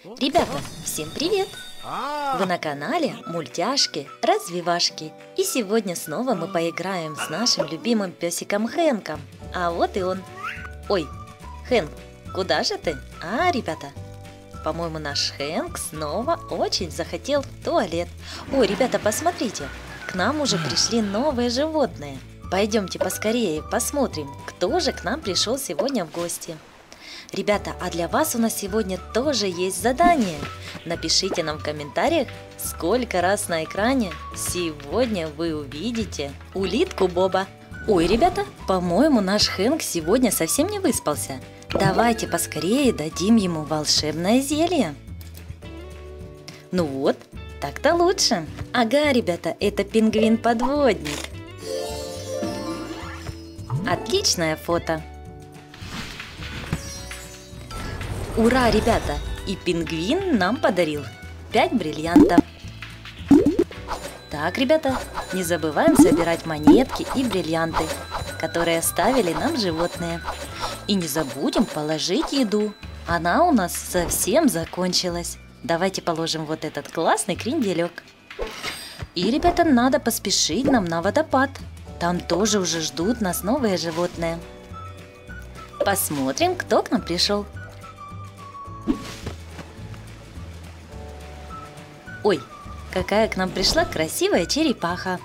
Ребята, всем привет! Вы на канале Мультяшки Развивашки. И сегодня снова мы поиграем с нашим любимым песиком Хэнком. А вот и он. Ой, Хэнк, куда же ты? Ребята, по-моему, наш Хэнк снова очень захотел в туалет. Ой, ребята, посмотрите, к нам уже пришли новые животные. Пойдемте поскорее посмотрим, кто же к нам пришел сегодня в гости. Ребята, а для вас у нас сегодня тоже есть задание. Напишите нам в комментариях, сколько раз на экране сегодня вы увидите улитку Боба. Ой, ребята, по-моему, наш Хэнк сегодня совсем не выспался. Давайте поскорее дадим ему волшебное зелье. Ну вот, так-то лучше. Ага, ребята, это пингвин-подводник. Отличное фото. Ура, ребята! И пингвин нам подарил 5 бриллиантов. Так, ребята, не забываем собирать монетки и бриллианты, которые оставили нам животные. И не забудем положить еду. Она у нас совсем закончилась. Давайте положим вот этот классный кренделек. И, ребята, надо поспешить нам на водопад. Там тоже уже ждут нас новые животные. Посмотрим, кто к нам пришел. Ой, какая к нам пришла красивая черепаха.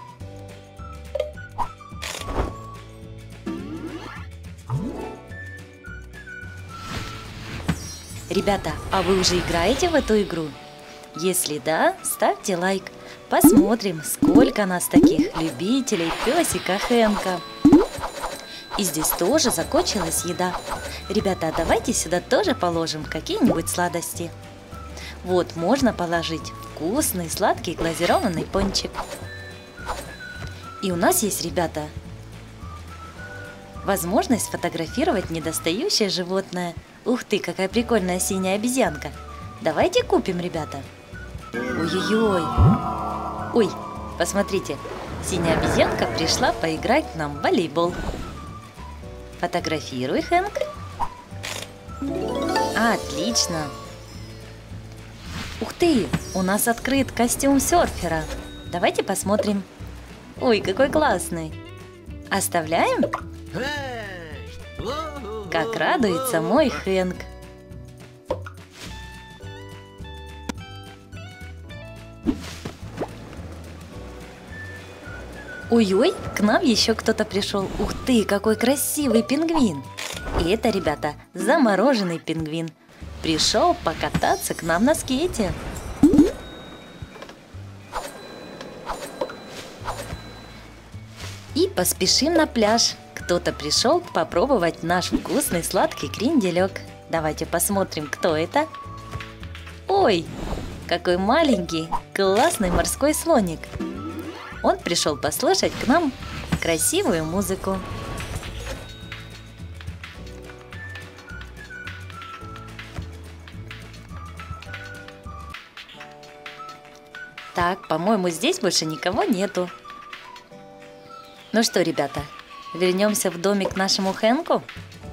Ребята, а вы уже играете в эту игру? Если да, ставьте лайк. Посмотрим, сколько нас таких любителей песика Хэнка. И здесь тоже закончилась еда. Ребята, давайте сюда тоже положим какие-нибудь сладости. Вот, можно положить вкусный, сладкий глазированный пончик. И у нас есть, ребята, возможность сфотографировать недостающее животное. Ух ты, какая прикольная синяя обезьянка. Давайте купим, ребята. Ой-ой-ой. Ой, посмотрите, синяя обезьянка пришла поиграть к нам в волейбол. Фотографируй, Хэнк. Отлично. Ух ты, у нас открыт костюм серфера. Давайте посмотрим. Ой, какой классный. Оставляем? Как радуется мой Хэнк. Ой-ой, к нам еще кто-то пришел. Ух ты, какой красивый пингвин. И это, ребята, замороженный пингвин. Пришел покататься к нам на скейте. И поспешим на пляж. Кто-то пришел попробовать наш вкусный сладкий кренделек. Давайте посмотрим, кто это. Ой, какой маленький, классный морской слоник. Он пришел послушать к нам красивую музыку. Так, по-моему, здесь больше никого нету. Ну что, ребята, вернемся в домик к нашему Хэнку?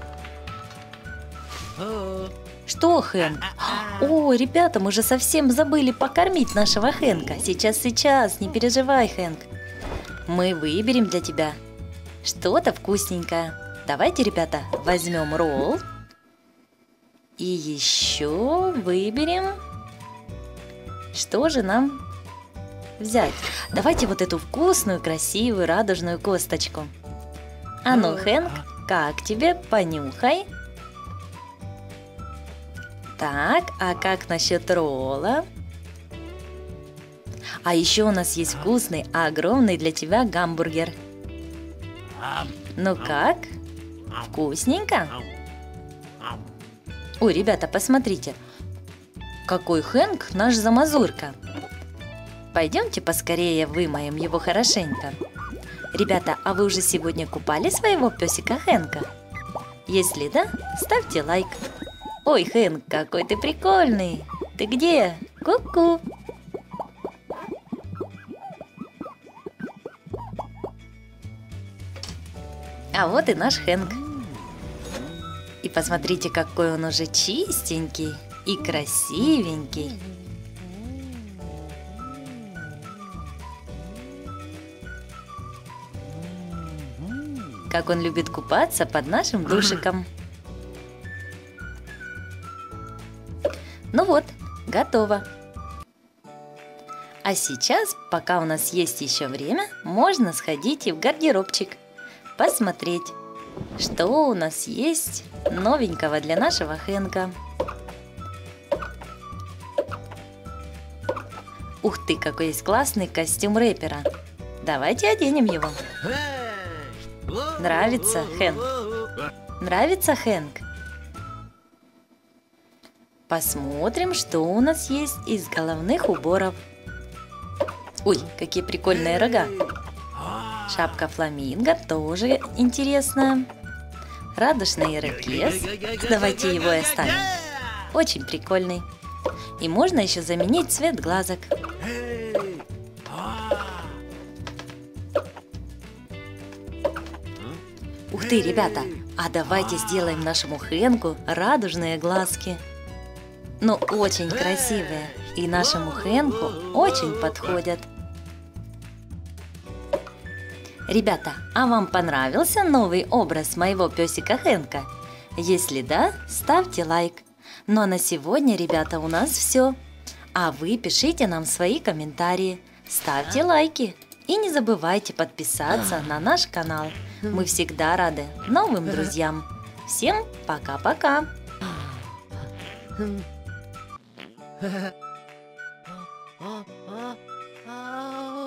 Что, Хэнк? О, ребята, мы же совсем забыли покормить нашего Хэнка. Сейчас, не переживай, Хэнк. Мы выберем для тебя что-то вкусненькое. Давайте, ребята, возьмем ролл. И еще выберем, что же нам взять. Давайте вот эту вкусную, красивую, радужную косточку. А ну, Хэнк, как тебе? Понюхай. Так, а как насчет ролла? А еще у нас есть вкусный, огромный для тебя гамбургер. Ну как? Вкусненько? Ой, ребята, посмотрите, какой Хэнк наш замазурка. Пойдемте поскорее вымоем его хорошенько. Ребята, а вы уже сегодня купали своего песика Хэнка? Если да, ставьте лайк. Ой, Хэнк, какой ты прикольный! Ты где? Ку-ку! А вот и наш Хэнк. И посмотрите, какой он уже чистенький и красивенький. Как он любит купаться под нашим душиком. Ну вот, готово. А сейчас, пока у нас есть еще время, можно сходить и в гардеробчик, посмотреть, что у нас есть новенького для нашего Хэнка. Ух ты, какой есть классный костюм рэпера. Давайте оденем его. Нравится, Хэнк? Нравится, Хэнк? Посмотрим, что у нас есть из головных уборов. Ой, какие прикольные рога. Шапка фламинго тоже интересная. Радужный ирокез. Давайте его и оставим. Очень прикольный. И можно еще заменить цвет глазок. Ух ты, ребята, а давайте сделаем нашему Хэнку радужные глазки. Ну, очень красивые. И нашему Хэнку очень подходят. Ребята, а вам понравился новый образ моего песика Хэнка? Если да, ставьте лайк. Ну а на сегодня, ребята, у нас все. А вы пишите нам свои комментарии, ставьте лайки и не забывайте подписаться на наш канал. Мы всегда рады новым друзьям. Всем пока-пока! Oh